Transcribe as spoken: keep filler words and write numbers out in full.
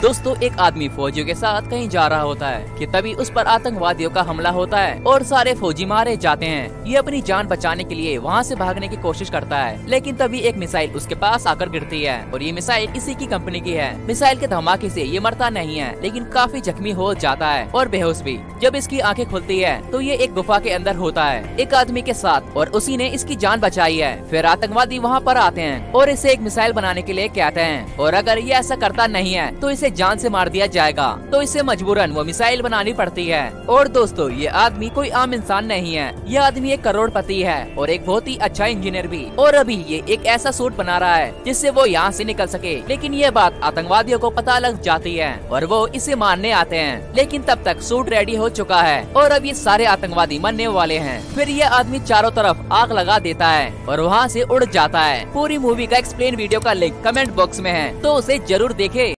दोस्तों एक आदमी फौजियों के साथ कहीं जा रहा होता है कि तभी उस पर आतंकवादियों का हमला होता है और सारे फौजी मारे जाते हैं। ये अपनी जान बचाने के लिए वहाँ से भागने की कोशिश करता है, लेकिन तभी एक मिसाइल उसके पास आकर गिरती है और ये मिसाइल इसी की कंपनी की है। मिसाइल के धमाके से ये मरता नहीं है, लेकिन काफी जख्मी हो जाता है और बेहोश भी। जब इसकी आंखें खुलती है तो ये एक गुफा के अंदर होता है एक आदमी के साथ और उसी ने इसकी जान बचाई है। फिर आतंकवादी वहाँ पर आते हैं और इसे एक मिसाइल बनाने के लिए कहते हैं और अगर ये ऐसा करता नहीं है तो इसे जान से मार दिया जाएगा। तो इसे मजबूरन वो मिसाइल बनानी पड़ती है। और दोस्तों ये आदमी कोई आम इंसान नहीं है, ये आदमी एक करोड़पति है और एक बहुत ही अच्छा इंजीनियर भी। और अभी ये एक ऐसा सूट बना रहा है जिससे वो यहाँ से निकल सके। लेकिन ये बात आतंकवादियों को पता लग जाती है और वो इसे मारने आते हैं, लेकिन तब तक सूट रेडी हो चुका है और अब ये सारे आतंकवादी मरने वाले हैं। फिर ये आदमी चारों तरफ आग लगा देता है और वहाँ से उड़ जाता है। पूरी मूवी का एक्सप्लेन वीडियो का लिंक कमेंट बॉक्स में है, तो उसे जरूर देखें।